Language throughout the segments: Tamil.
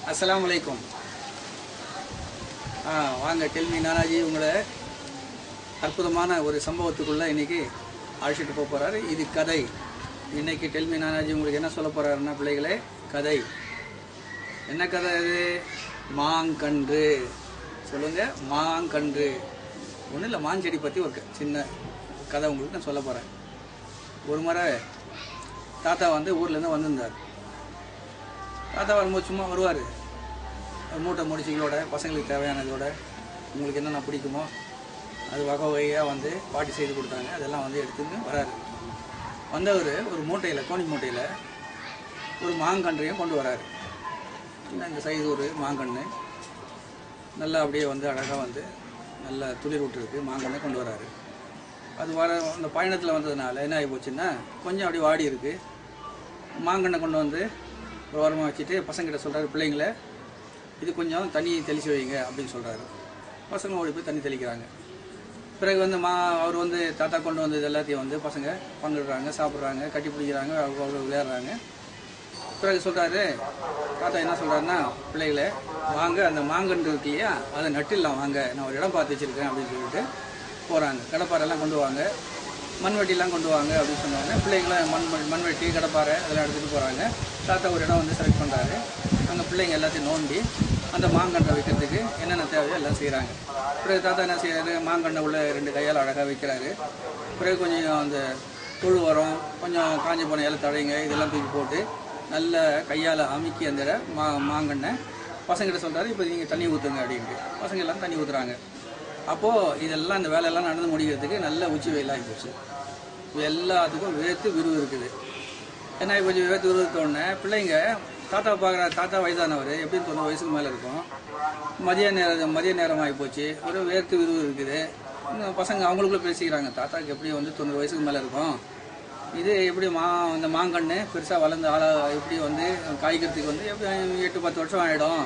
அஸ்ஸலாமு அலைக்கும். வாங்க டெல்மி நானாஜி உங்களை அற்புதமான ஒரு சம்பவத்துக்குள்ளே இன்றைக்கி அழைச்சிட்டு போக போகிறாரு. இது கதை. இன்றைக்கி டெல்மி நானாஜி உங்களுக்கு என்ன சொல்ல போகிறாருன்னா, பிள்ளைகளே, கதை. என்ன கதை இது? மாங்கன்று. சொல்லுங்கள், மாங்கன்று. ஒன்றும் இல்லை, மாஞ்செடி பற்றி ஒரு சின்ன கதை உங்களுக்கு நான் சொல்ல போகிறேன். ஒரு முறை தாத்தா ஊர்லேருந்து வந்திருந்தார். தாத்தா வரும்போது சும்மா வருவார், மூட்டை முடிச்சிகளோட, பசங்களுக்கு தேவையானதோட, உங்களுக்கு என்னென்ன பிடிக்குமோ அது வகை வகையாக பாட்டி செய்து கொடுத்தாங்க. அதெல்லாம் எடுத்துன்னு வராரு. வந்தவர் ஒரு மூட்டையில், கோணி மூட்டையில் ஒரு மாங்கன்றையும் கொண்டு வராரு. இந்த சைஸ் ஒரு மாங்கன்று, நல்லா அப்படியே அழகாக நல்லா துளிர் விட்டுருக்கு மாங்கன்றை கொண்டு வராரு. அது அந்த பயணத்தில் வந்ததுனால என்ன ஆகி போச்சுன்னா, கொஞ்சம் அப்படியே வாடி இருக்குது. மாங்கன்றை கொண்டு ஒரு ஓரமாக வச்சுட்டு பசங்கிட்ட சொல்கிறாரு, பிள்ளைங்கள இது கொஞ்சம் தண்ணி தெளித்து வைங்க அப்படின்னு சொல்கிறாரு. பசங்க ஓடி போய் தண்ணி தெளிக்கிறாங்க. பிறகு அவர் தாத்தா கொண்டு வந்தது எல்லாத்தையும் பசங்க பங்கிடுறாங்க, சாப்பிட்றாங்க, கட்டி பிடிக்கிறாங்க, விளையாடுறாங்க. பிறகு சொல்கிறாரு, தாத்தா என்ன சொல்கிறாருன்னா, பிள்ளைகளை வாங்க, அந்த மாங்கன்று இருக்கு இல்லையா, அதை நட்டிடலாம் வாங்க, நான் ஒரு இடம் பார்த்து வச்சுருக்கேன் அப்படின்னு சொல்லிட்டு போகிறாங்க. கடப்பாரெல்லாம் கொண்டு வாங்க, மண்வெட்டிலாம் கொண்டு வாங்க அப்படின்னு சொன்னாங்க. பிள்ளைங்களாம் மண்வெட்டி, கடப்பாறை அதெல்லாம் எடுத்துகிட்டு போகிறாங்க. தாத்தா ஒரு இடம் செலக்ட் பண்ணுறாரு. அந்த பிள்ளைங்க எல்லாத்தையும் நோண்டி அந்த மாங்கன்றை வைக்கிறதுக்கு என்னென்ன தேவையோ எல்லாம் செய்கிறாங்க. பிறகு தாத்தா என்ன செய்கிறாரு, மாங்கன்றை உள்ள 2 கையால் அழகாக வைக்கிறாரு. பிறகு கொஞ்சம் அந்த புழு உரம், கொஞ்சம் காஞ்சி போன இலை தழைங்க இதெல்லாம் தூக்கி போட்டு நல்ல கையால் அமுக்கி அந்த மாங்கன்றை பசங்கிட்ட சொல்கிறாரு, இப்போ நீங்கள் தண்ணி ஊற்றுங்க அப்படின்ட்டு. பசங்க எல்லாம் தண்ணி ஊற்றுறாங்க. அப்போது இதெல்லாம் இந்த வேலையெல்லாம் நடந்து முடிக்கிறதுக்கு நல்ல உச்சி வெயிலாகி போச்சு. எல்லாத்துக்கும் வேர்த்து விறுவு இருக்குது. ஏன்னா கொஞ்சம் வேர்த்து விறுவித்தோடனே பிள்ளைங்க தாத்தா பார்க்குற, தாத்தா வயதானவர், எப்படின்னு 90 வயசுக்கு மேலே இருக்கும். மதிய நேரம் ஆகி போச்சு, ஒரு வேர்த்து விறுவு இருக்குது. பசங்க அவங்களுக்குள்ளே பேசிக்கிறாங்க, தாத்தாவுக்கு எப்படி 90 வயசுக்கு மேலே இருக்கும், இது எப்படி இந்த மாங்கன்று பெருசாக வளர்ந்து எப்படி காய்க்கிறதுக்கு எப்படி 8-10 வருஷம் ஆகிடும்,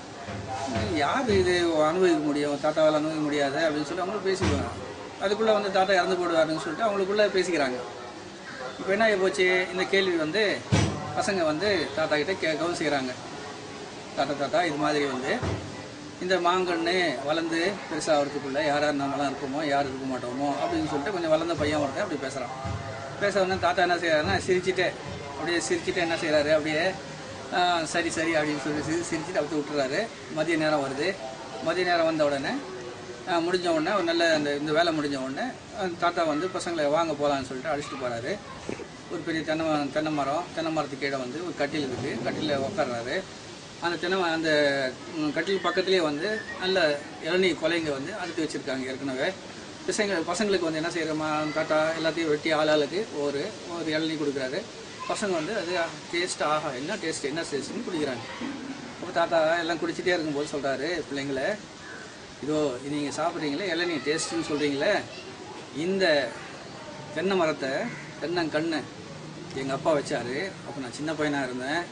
யார் இது அனுபவிக்க முடியும், தாத்தாவால் அனுபவிக்க முடியாது அப்படின்னு சொல்லி அவங்களும் பேசிக்குவாங்க. அதுக்குள்ளே தாத்தா இறந்து போடுவாருன்னு சொல்லிட்டு அவங்களுக்குள்ளே பேசிக்கிறாங்க. இப்போ என்ன ஆகி போச்சு, இந்த கேள்வி பசங்க தாத்தா கிட்டே கேட்கவும் செய்கிறாங்க. தாத்தா இது மாதிரி இந்த மாங்கன்று வளர்ந்து பெருசாக ஆகிறதுக்குள்ளே யார் நம்மளாம் இருப்போமோ யார் இருக்க மாட்டோமோ அப்படின்னு சொல்லிட்டு கொஞ்சம் வளர்ந்த பையன் ஒருத்தன் அப்படி பேசுகிறான். பேச தாத்தா என்ன செய்கிறாருன்னா, சிரிச்சுட்டு என்ன செய்கிறாரு, அப்படியே சரி அப்படின்னு சொல்லி சிரிச்சுட்டு அப்படி விட்டுறாரு. மதிய நேரம் வருது. மதிய நேரம் வந்த உடனே முடிஞ்ச உடனே ஒரு நல்ல இந்த வேலை முடிஞ்ச உடனே தாத்தா பசங்களை வாங்க போகலான்னு சொல்லிட்டு அழைச்சிட்டு போகிறாரு. ஒரு பெரிய தென்னை மரத்துக்கு கீழே ஒரு கட்டில் இருக்குது. கட்டிலில் உட்கார்றாரு. அந்த கட்டில் பக்கத்துலேயே நல்ல இளநீர் கொலைங்க அறுத்து வச்சுருக்காங்க ஏற்கனவே. பசங்களுக்கு என்ன செய்கிறோமா, தாத்தா எல்லாத்தையும் வெட்டி ஆளாளுக்கு ஒரு இளநீர் கொடுக்குறாரு. பசங்க அது டேஸ்ட், ஆஹா என்ன டேஸ்ட்டுன்னு குடிக்கிறாங்க. அப்போ தாத்தா எல்லாம் குடிச்சிட்டே இருக்கும்போது சொல்கிறாரு, பிள்ளைங்கள இதோ நீங்கள் சாப்பிட்றீங்களே இளநீர் டேஸ்ட்டுன்னு சொல்கிறீங்களே, இந்த தென்னை மரத்தை தென்னங்கன்று எங்கள் அப்பா வச்சார். அப்போ நான் சின்ன பையனாக இருந்தேன்.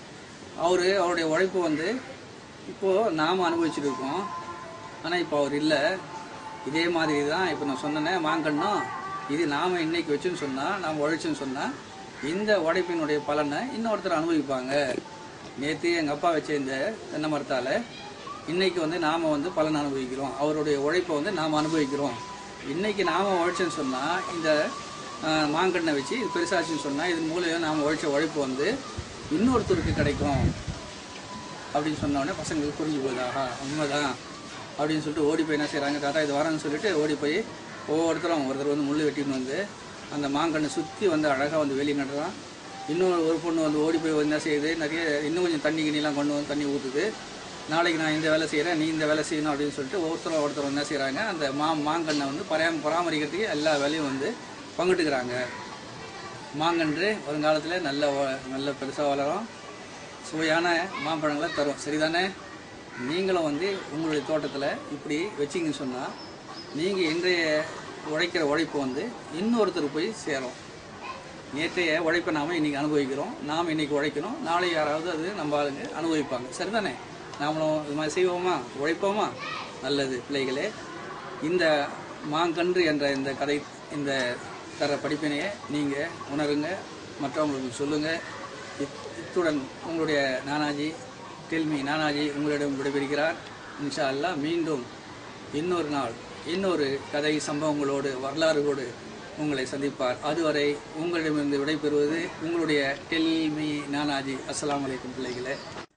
அவருடைய உழைப்பு இப்போது நாம் அனுபவிச்சுட்டு இருக்கோம். ஆனால் இப்போ அவர் இல்லை. இதே மாதிரி தான் இப்போ நான் சொன்னேனே மாங்கன்னும், இது நாம் இன்னைக்கு வச்சுன்னு சொன்னால், நாம் உழைச்சுன்னு சொன்னால், இந்த உழைப்பினுடைய பலனை இன்னொருத்தர் அனுபவிப்பாங்க. நேற்று எங்கள் அப்பா வச்ச இந்த தென்னை மரத்தால் இன்றைக்கி நாம் பலன் அனுபவிக்கிறோம். அவருடைய உழைப்பை நாம் அனுபவிக்கிறோம். இன்றைக்கி நாம் உழைச்சேன்னு சொன்னால், இந்த மாங்கன்னை வச்சு இது பெருசாச்சுன்னு சொன்னால், இதன் மூலம் நாம் உழைச்ச உழைப்பு இன்னொருத்தருக்கு கிடைக்கும் அப்படின்னு சொன்னோடனே பசங்களுக்கு புரிஞ்சு போகுதாகா உண்மைதான் அப்படின்னு சொல்லிட்டு ஓடி போய் என்ன செய்கிறாங்க, தாத்தா இது வரேன்னு சொல்லிட்டு ஓடி போய் ஒருத்தர் முள் வெட்டின்னு அந்த மாங்கன்னை சுற்றி அழகாக வெளியே நடுறான். ஒரு பொண்ணு ஓடி போய் என்ன செய்யுது, நிறைய இன்னும் கொஞ்சம் தண்ணிலாம் கொண்டு தண்ணி ஊற்றுது. நாளைக்கு நான் இந்த வேலை செய்கிறேன், நீ இந்த வேலை செய்யணும் அப்படின்னு சொல்லிட்டு ஒருத்தர் என்ன செய்கிறாங்க, அந்த மாங்கன்னை பராமரிக்கிறதுக்கு எல்லா வேலையும் பங்கிட்டுக்கிறாங்க. மாங்கன்று வருங்காலத்தில் நல்ல பெருசாக வளரும், சுவையான மாம்பழங்களை தரும். சரிதானே? நீங்களும் உங்களுடைய தோட்டத்தில் இப்படி வச்சிங்கன்னு சொன்னால், நீங்கள் இன்றைய உழைக்கிற உழைப்பு இன்னொருத்தருக்கு போய் சேரும். நேற்றைய உழைப்பை நாம் இன்றைக்கி அனுபவிக்கிறோம், நாம் இன்றைக்கி உழைக்கணும், நாளை யாராவது அது நம்ம ஆளுங்க அனுபவிப்பாங்க. சரிதானே? நாமளும் இது மாதிரி செய்வோமா, உழைப்போமா? நல்லது பிள்ளைகளே. இந்த மாங்கன்று என்ற இந்த கதை, இந்த தர படிப்பினையை நீங்கள் உணருங்க, மற்றவங்களுக்கு சொல்லுங்கள். இத்துடன் உங்களுடைய நானாஜி டெல்மி நானாஜி உங்களிடம் விடைபெறுகிறார். இன்ஷா அல்லாஹ் மீண்டும் இன்னொரு நாள் இன்னொரு கதை சம்பவங்களோடு வரலாறுகளோடு உங்களை சந்திப்பார். அதுவரை உங்களிடமிருந்து விடைபெறுவது உங்களுடைய டெல்மி நானாஜி. அஸ்ஸலாமு அலைக்கும் பிள்ளைகளே.